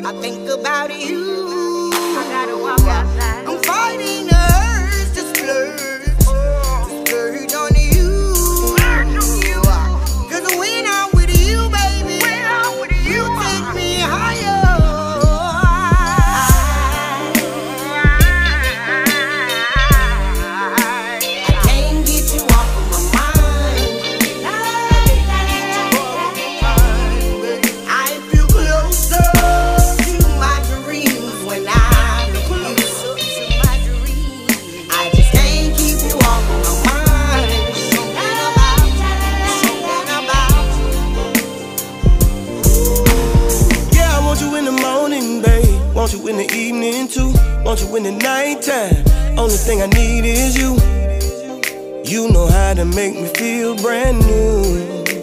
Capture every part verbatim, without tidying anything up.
I think about you. I gotta walk outside. I'm fighting the urge to splurge, to splurge on you. Cause when I'm with you, baby, you take me higher. Want you in the evening too, want you in the nighttime. Only thing I need is you. You know how to make me feel brand new.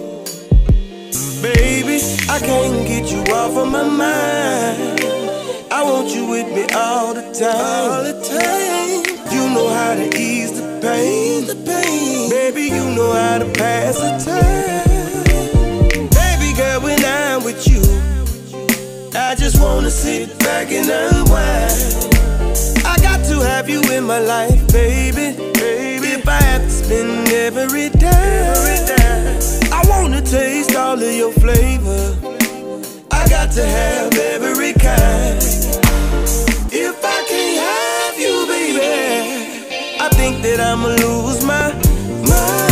Baby, I can't get you off of my mind. I want you with me all the time. All the time. You know how to ease the pain, the pain. Baby, you know how to pass the time. Baby girl, when I'm with you, I just wanna sit back and unwind. I got to have you in my life, baby, baby. If I have to spend every day, I wanna taste all of your flavor. I got to have every kind. If I can't have you, baby, I think that I'ma lose my mind.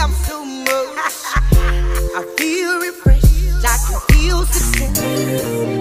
I feel refreshed, I can feel success.